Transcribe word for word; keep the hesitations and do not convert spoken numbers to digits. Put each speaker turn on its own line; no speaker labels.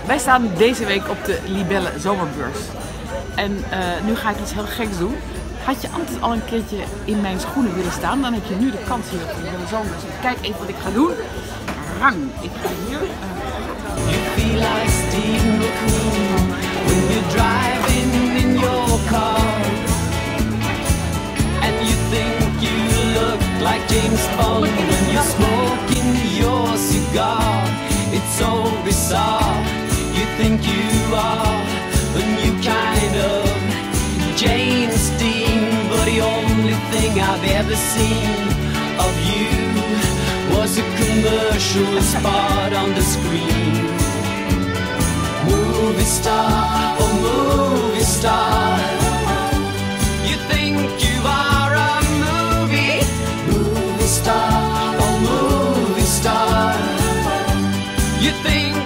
Wij staan deze week op de Libelle Zomerbeurs. En uh, nu ga ik iets heel geks doen. Had je altijd al een keertje in mijn schoenen willen staan, dan heb je nu de kans hier op de Libelle Zomerbeurs. Kijk even wat ik ga doen. Rang! Ik ga hier... Uh...
You feel like Steve McQueen when you're driving in your car, and you think you look like James Bond when you're smoking your cigar. It's so bizarre. You think you are a new kind of James Dean, but the only thing I've ever seen of you was a commercial spot on the screen. Movie star, oh movie star, you think you are a movie, movie star, oh movie star, you think